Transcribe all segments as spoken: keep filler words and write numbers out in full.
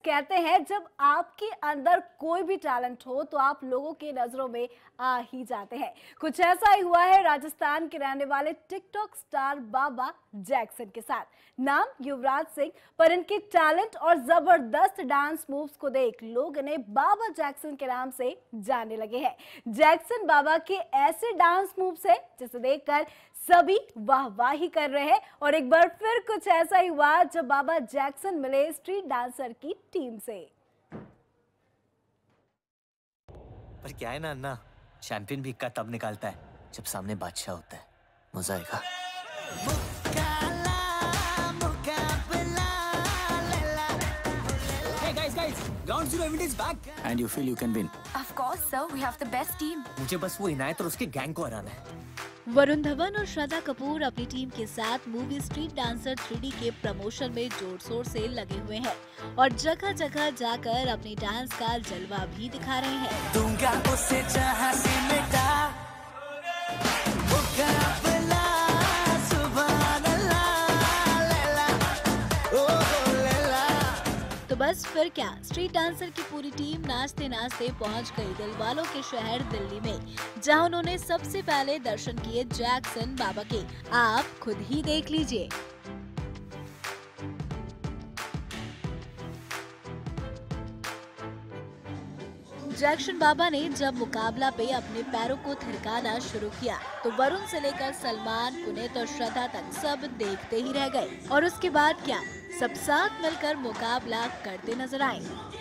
कहते हैं जब आपके अंदर कोई भी टैलेंट हो तो आप लोगों के नजरों में आ ही जाते हैं। कुछ ऐसा ही हुआ है राजस्थान के रहने वाले टिकटॉक स्टार बाबा जैक्सन के साथ। नाम युवराज सिंह, पर इनके टैलेंट और जबरदस्त डांस मूव्स को देख लोग इन्हें बाबा जैक्सन के नाम से जानने लगे हैं। जैक्सन बाबा के ऐसे डांस मूव्स है जिसे देखकर सभी वाहवाही कर रहे हैं। और एक बार फिर कुछ ऐसा ही हुआ जब बाबा जैक्सन मिले स्ट्रीट डांसर की टीम से। पर क्या है ना अन्ना, चैंपियन भी इक्का तब निकालता है जब सामने बादशाह होता है। मजा आएगा। Hey guys, guys, Ground Zero event is back. And you feel you can win? Of course, sir. We have the best team. मुझे बस वो इनायत और उसके गैंग को हराना है। वरुण धवन और श्रद्धा कपूर अपनी टीम के साथ movie street dancer three D के प्रमोशन में जोर शोर से लगे हुए हैं और जगह जगह जाकर अपनी डांस का जलवा भी दिखा रहे हैं। दूंगा उसे जहां से मिटा, मुकाबला सुभान अल्लाह, लैला, ओ लैला। तो बस फिर क्या, स्ट्रीट डांसर की पूरी टीम नाचते नाचते पहुंच गई दिलवालों के शहर दिल्ली में, जहां उन्होंने सबसे पहले दर्शन किए जैक्सन बाबा के। आप खुद ही देख लीजिए। जैक्सन बाबा ने जब मुकाबला पे अपने पैरों को थिरकाना शुरू किया तो वरुण से लेकर सलमान, पुनीत और श्रद्धा तक सब देखते ही रह गए। और उसके बाद क्या, सब साथ मिलकर मुकाबला करते नजर आए।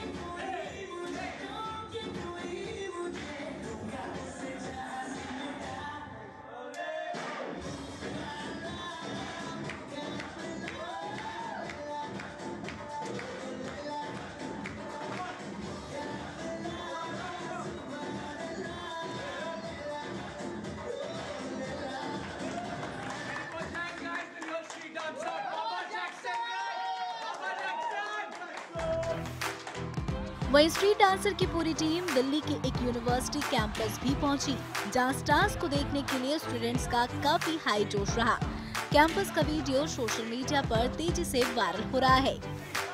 वहीं स्ट्रीट डांसर की पूरी टीम दिल्ली के एक यूनिवर्सिटी कैंपस भी पहुंची, जहां स्टार्स को देखने के लिए स्टूडेंट्स का काफी हाई जोश रहा। कैंपस का वीडियो सोशल मीडिया पर तेजी से वायरल हो रहा है।